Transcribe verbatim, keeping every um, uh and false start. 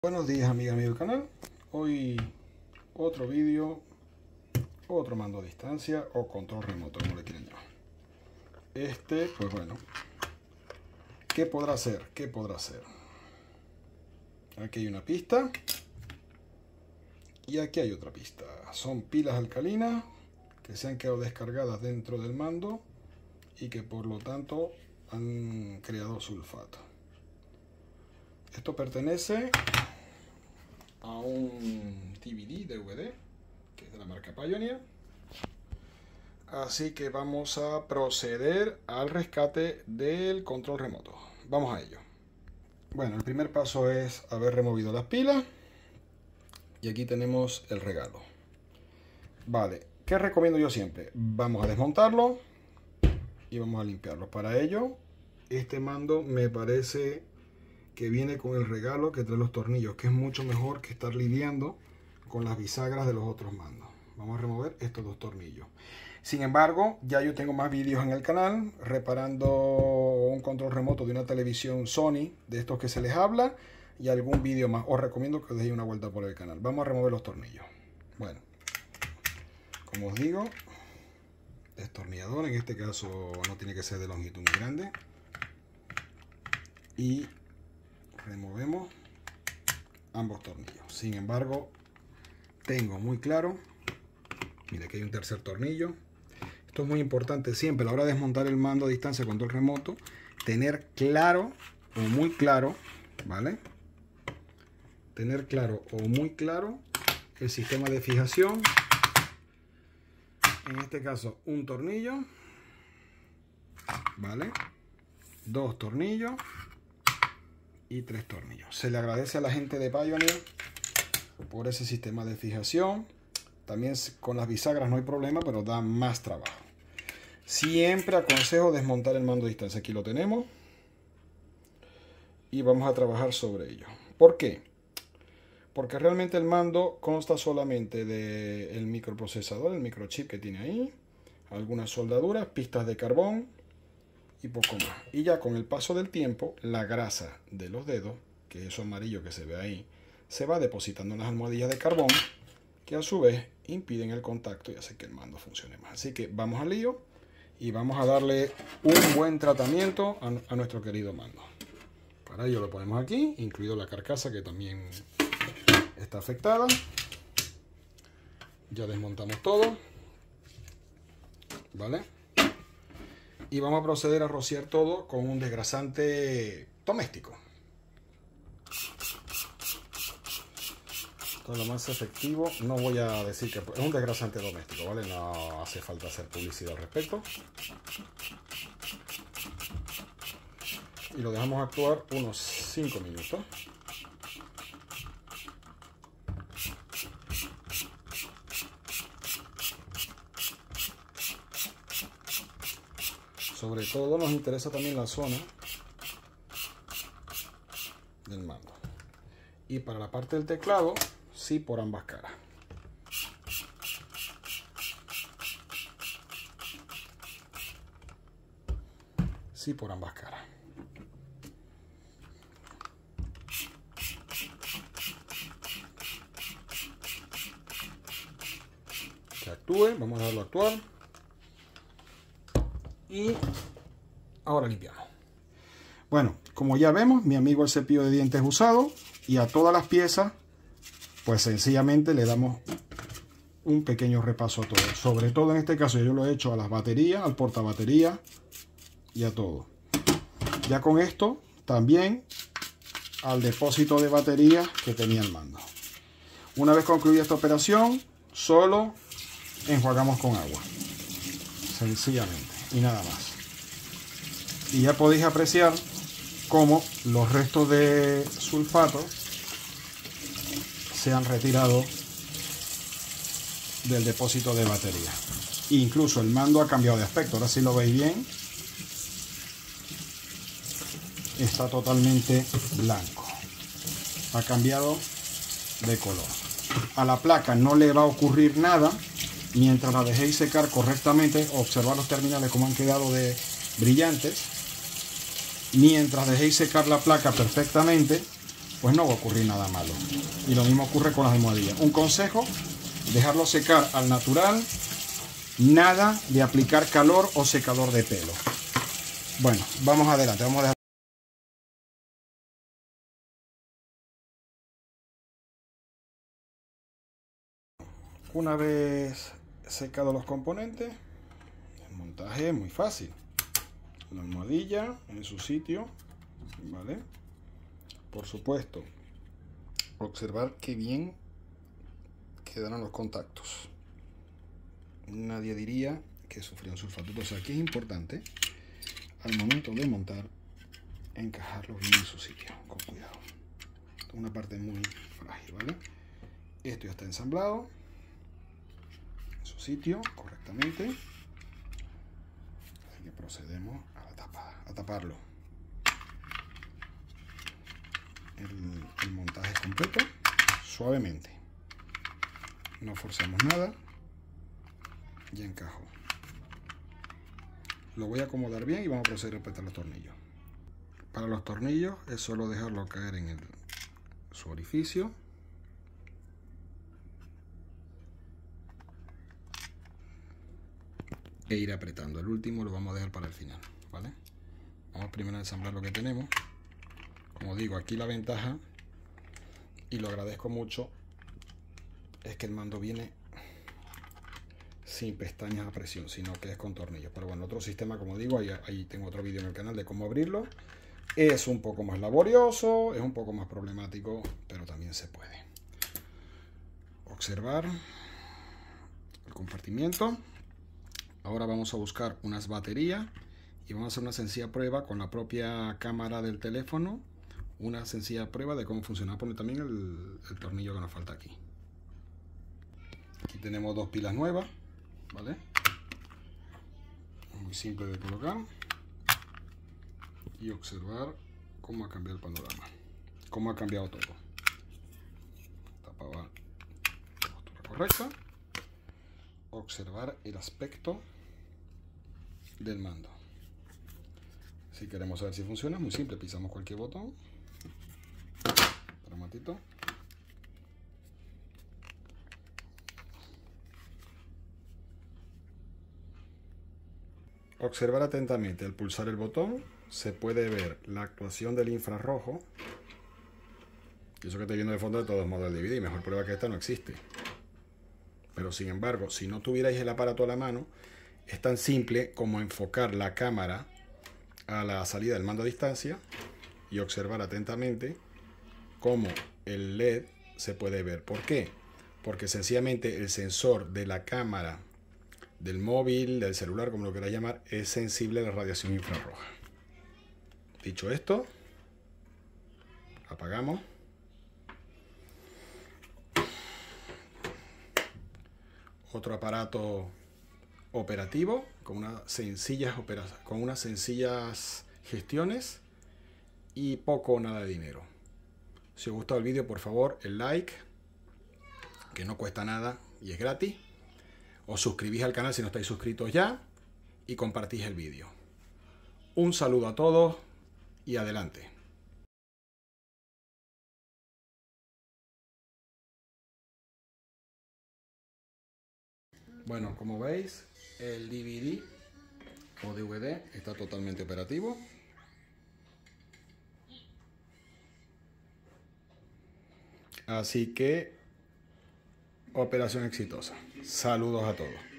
Buenos días, amigas mías del canal. Hoy otro vídeo, otro mando a distancia o control remoto, como le quieren llamar. Este, pues bueno, ¿qué podrá hacer? ¿Qué podrá hacer? Aquí hay una pista y aquí hay otra pista. Son pilas alcalinas que se han quedado descargadas dentro del mando y que por lo tanto han creado sulfato. Esto pertenece a un D V D, D V D, que es de la marca Pioneer. Así que vamos a proceder al rescate del control remoto. Vamos a ello. Bueno, el primer paso es haber removido las pilas. Y aquí tenemos el regalo. Vale, ¿qué recomiendo yo siempre? Vamos a desmontarlo y vamos a limpiarlo. Para ello, este mando me parece que viene con el regalo que trae los tornillos, que es mucho mejor que estar lidiando con las bisagras de los otros mandos. Vamos a remover estos dos tornillos. Sin embargo, ya yo tengo más vídeos en el canal reparando un control remoto de una televisión Sony, de estos que se les habla, y algún vídeo más. Os recomiendo que os deis una vuelta por el canal. Vamos a remover los tornillos. Bueno, como os digo, destornillador, en este caso no tiene que ser de longitud muy grande. Y removemos ambos tornillos. Sin embargo, tengo muy claro, mira que hay un tercer tornillo. Esto es muy importante siempre a la hora de desmontar el mando a distancia control remoto, tener claro o muy claro, ¿vale? Tener claro o muy claro el sistema de fijación. En este caso, un tornillo, ¿vale? Dos tornillos y tres tornillos. Se le agradece a la gente de Pioneer por ese sistema de fijación. También con las bisagras no hay problema, pero da más trabajo. Siempre aconsejo desmontar el mando a distancia. Aquí lo tenemos y vamos a trabajar sobre ello. ¿Por qué? Porque realmente el mando consta solamente del microprocesador, el microchip que tiene ahí, algunas soldaduras, pistas de carbón y poco más. Y ya con el paso del tiempo, la grasa de los dedos, que es eso amarillo que se ve ahí, se va depositando en las almohadillas de carbón, que a su vez impiden el contacto y hace que el mando funcione más. Así que vamos al lío y vamos a darle un buen tratamiento a, a nuestro querido mando. Para ello lo ponemos aquí, incluido la carcasa que también está afectada. Ya desmontamos todo, ¿vale? Y vamos a proceder a rociar todo con un desgrasante doméstico. Esto es lo más efectivo. No voy a decir que es un desgrasante doméstico, ¿vale? No hace falta hacer publicidad al respecto. Y lo dejamos actuar unos cinco minutos. Sobre todo nos interesa también la zona del mando. Y para la parte del teclado, sí, por ambas caras. Sí, por ambas caras. Que actúe, vamos a dejarlo actuar. Y ahora limpiamos. Bueno, como ya vemos, mi amigo el cepillo de dientes usado, y a todas las piezas, pues sencillamente le damos un pequeño repaso a todo. Sobre todo en este caso yo lo he hecho a las baterías, al portabatería y a todo. Ya con esto también al depósito de batería que tenía el mando. Una vez concluida esta operación, solo enjuagamos con agua. Sencillamente. Y nada más. Y ya podéis apreciar cómo los restos de sulfato se han retirado del depósito de batería. Incluso el mando ha cambiado de aspecto. Ahora si lo veis bien, está totalmente blanco. Ha cambiado de color. A la placa no le va a ocurrir nada mientras la dejéis secar correctamente. Observar los terminales como han quedado de brillantes. Mientras dejéis secar la placa perfectamente, pues no va a ocurrir nada malo. Y lo mismo ocurre con las almohadillas. Un consejo: dejarlo secar al natural, nada de aplicar calor o secador de pelo. Bueno, vamos adelante, vamos a dejar. Una vez secados los componentes, el montaje es muy fácil. La almohadilla en su sitio, ¿vale? Por supuesto, observar qué bien quedaron los contactos. Nadie diría que sufrió un sulfato. O sea, que es importante al momento de montar encajarlos bien en su sitio, con cuidado. Esta es una parte muy frágil, ¿vale? Esto ya está ensamblado en su sitio correctamente. Así que procedemos a la tapada, a taparlo. El, el montaje es completo, suavemente. No forzamos nada. Ya encajó. Lo voy a acomodar bien y vamos a proceder a apretar los tornillos. Para los tornillos es solo dejarlo caer en el, su orificio. E ir apretando. El último lo vamos a dejar para el final, ¿vale? Vamos primero a ensamblar lo que tenemos. Como digo, aquí la ventaja, y lo agradezco mucho, es que el mando viene sin pestañas a presión, sino que es con tornillos. Pero bueno, otro sistema, como digo, ahí, ahí tengo otro vídeo en el canal de cómo abrirlo. Es un poco más laborioso, es un poco más problemático, pero también se puede. Observar el compartimiento. Ahora vamos a buscar unas baterías y vamos a hacer una sencilla prueba con la propia cámara del teléfono. Una sencilla prueba de cómo funciona. Voy a poner también el, el tornillo que nos falta aquí. Aquí tenemos dos pilas nuevas, ¿vale? Muy simple de colocar. Y observar cómo ha cambiado el panorama. Cómo ha cambiado todo. Tapaba la postura correcta. Observar el aspecto del mando. Si queremos saber si funciona, es muy simple. Pisamos cualquier botón. Para un ratito. Observar atentamente. Al pulsar el botón se puede ver la actuación del infrarrojo. Y eso que estoy viendo de fondo, de todos modos, el D V D. Mejor prueba que esta no existe. Pero sin embargo, si no tuvierais el aparato a la mano, es tan simple como enfocar la cámara a la salida del mando a distancia y observar atentamente cómo el L E D se puede ver. ¿Por qué? Porque sencillamente el sensor de la cámara, del móvil, del celular, como lo queráis llamar, es sensible a la radiación infrarroja. Dicho esto, apagamos. Otro aparato operativo con unas sencillas operaciones, con unas sencillas gestiones y poco o nada de dinero. Si os ha gustado el vídeo, por favor, el like, que no cuesta nada y es gratis. Os suscribís al canal si no estáis suscritos ya y compartís el vídeo. Un saludo a todos y adelante. Bueno, como veis, el D V D o D V D está totalmente operativo. Así que, operación exitosa. Saludos a todos.